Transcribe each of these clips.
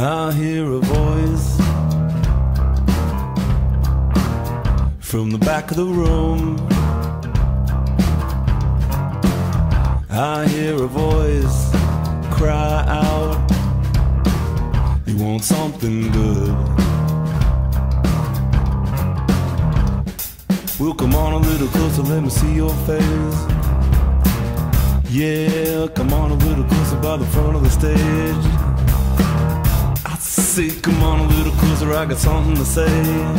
I hear a voice from the back of the room. I hear a voice cry out, you want something good. Well, come on a little closer, let me see your face. Yeah, come on a little closer by the front of the stage. I say, come on a little closer, I got something to say.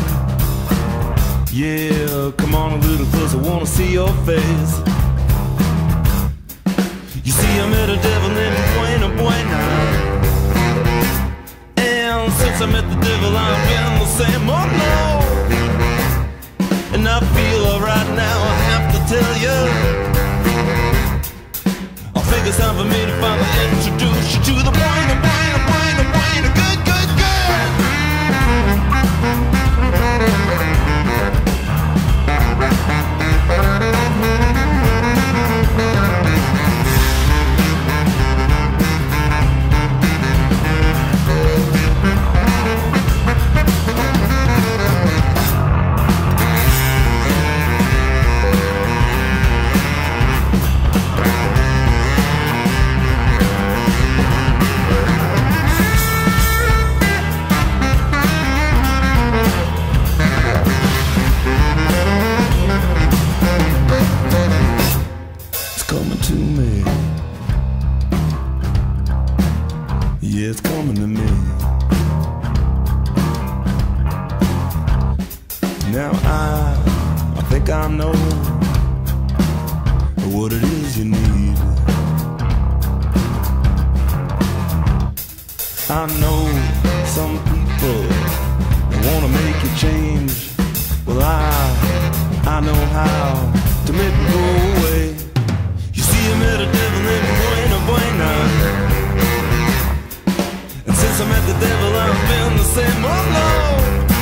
Yeah, come on a little closer, wanna see your face. You see, I met a devil named Buena. And since I met the devil, I've been the same, oh no. And I feel alright now, I have to tell you, I think it's time for me to finally introduce you to the Buena, good, good, good. Coming to me, yeah, it's coming to me. Now I think I know what it is you need. I know some people wanna make you change. Well, I know how to make it go away. I met a devil named Buena. And since I met the devil, I've been the same, oh no.